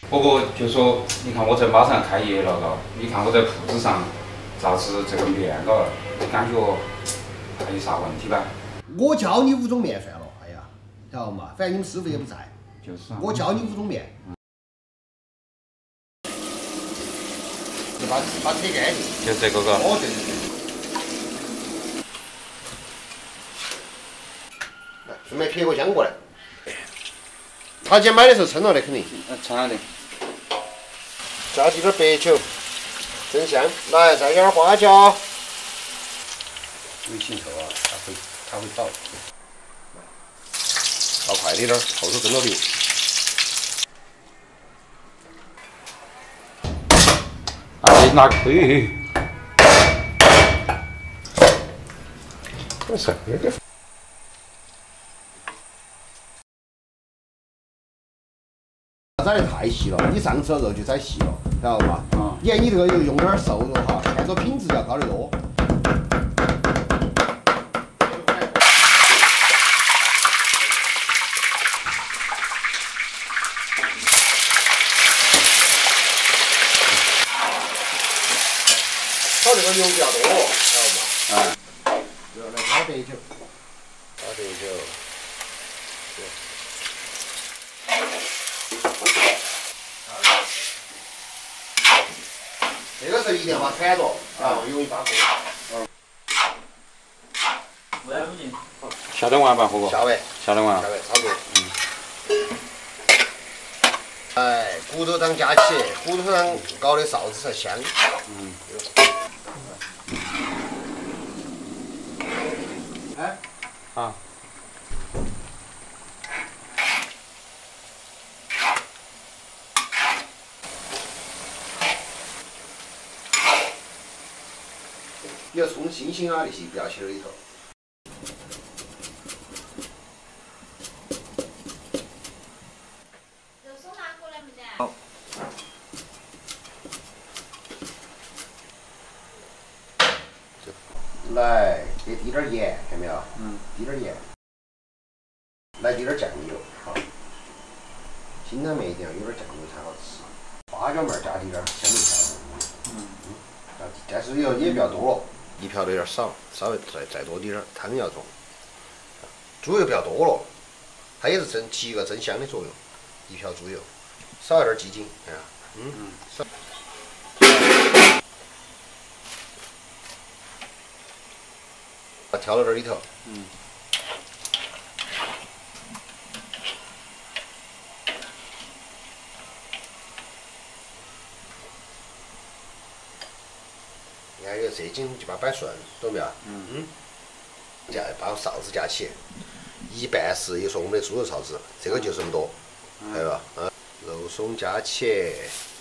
不过就说，你看我在马上开业了，嘎，你看我在铺子上咋子这个面，嘎，感觉还有啥问题吧？ 我教你5种面算了，哎呀，晓得嘛？反正你们师傅也不在， 就是啊。 我教你5种面。把扯干净。 就这个，嘎。 哦，对对对。来，顺便撇个姜过来。他今天买的时候称了的，肯定。 称了的。 加几点白酒，真香。来，再加点花椒。 微信头啊，他会倒。 倒快点点，后头跟着流。 哎，拿亏。 这是有点。宰得太细了，你上次的肉就宰细了，晓得嘛？你看你这个又用点瘦肉哈，看着品质要高得多。炒这个油比较多，晓得嘛？来加白酒，加白酒。这个时候一定要把铲着，容易发锅。 下得完吧，火哥？ 下完。 下得完。 下完，差不多。哎，骨头汤加起，骨头汤搞的臊子才香。哎。 啊。 你要葱星星啊那些不要去里头。 肉松拿过来没得？好。 来，给滴点盐，看到没有？滴点盐。来滴点酱油，好。清汤面一定要有点酱油才好吃。花椒面加滴点，香味调。但是也不要多了。1瓢的有点少，稍微再多点儿，汤要重。猪油不要多了，它也是起一个增香的作用。1瓢猪油，少一点鸡精，看啊，少。调到这里头。你看有这筋就把它摆顺，懂没有？把臊子夹起，一半是也说我们的猪肉臊子，这个就这么多，还有吧？肉松夹起，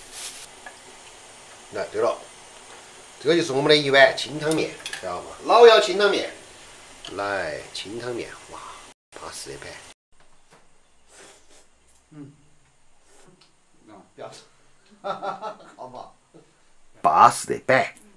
来对了，这个就是我们的1碗清汤面，知道吗？老窑清汤面，来清汤面，哇，巴适的板。不要，好不好？巴适的板。